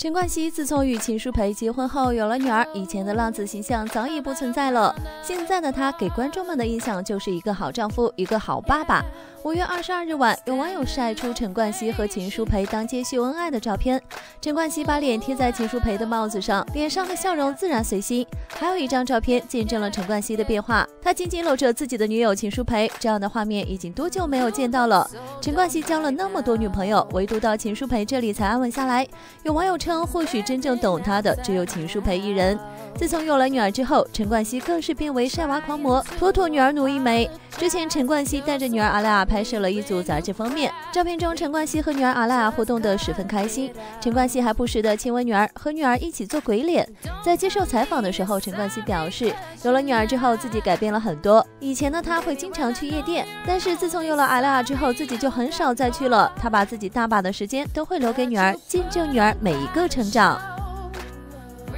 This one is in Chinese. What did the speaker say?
陈冠希自从与秦舒培结婚后有了女儿，以前的浪子形象早已不存在了。现在的他给观众们的印象就是一个好丈夫，一个好爸爸。5月22日晚，有网友晒出陈冠希和秦舒培当街秀恩爱的照片。陈冠希把脸贴在秦舒培的帽子上，脸上的笑容自然随心。还有一张照片见证了陈冠希的变化，他紧紧搂着自己的女友秦舒培，这样的画面已经多久没有见到了？陈冠希交了那么多女朋友，唯独到秦舒培这里才安稳下来。有网友称，或许真正懂他的只有秦舒培一人。自从有了女儿之后，陈冠希更是变为晒娃狂魔，妥妥女儿奴一枚。之前陈冠希带着女儿阿莱亚拍摄了一组杂志封面，照片中陈冠希和女儿阿莱亚互动得十分开心，陈冠希还不时地亲吻女儿，和女儿一起做鬼脸。在接受采访的时候，陈冠希表示，有了女儿之后自己改变了很多，以前的他会经常去夜店，但是自从有了阿莱亚之后，自己就很少再去了，他把自己大把的时间都会留给女儿，见证女儿每一个成长。